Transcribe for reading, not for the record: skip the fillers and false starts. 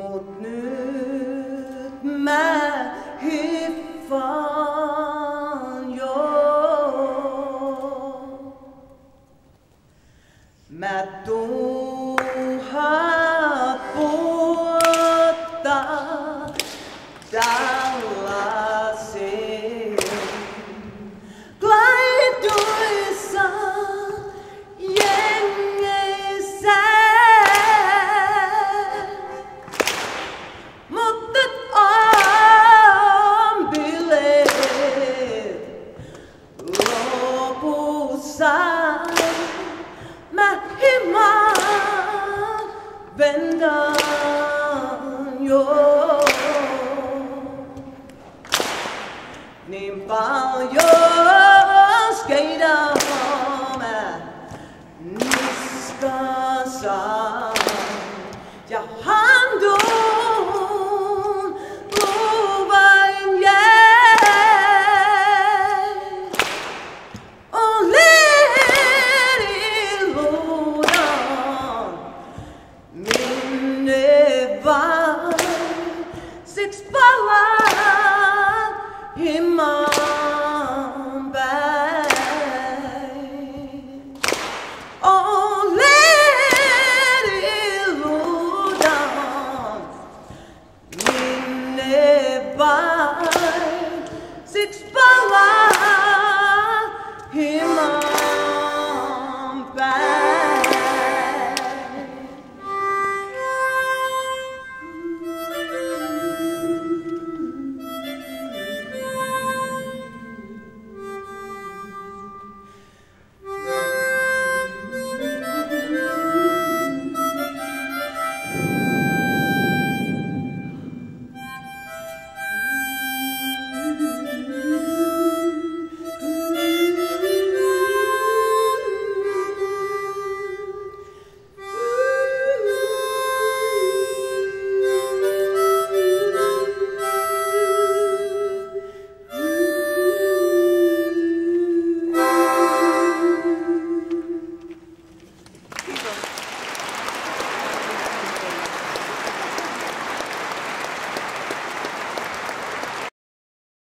Mut nyt mä hiffaan jo. Mä tuhat vuotta tällaisiin klaiduissa jengeissä. Mutta on bileet lopussa. Mä himaan vendaan jo. Niin paljon skeidaan mä niskansa ja handun luvain jäi. Olen iluudan minne vain, siksi palaan himaan päin. Olen iluudan minne vain, siksi palaan himaan.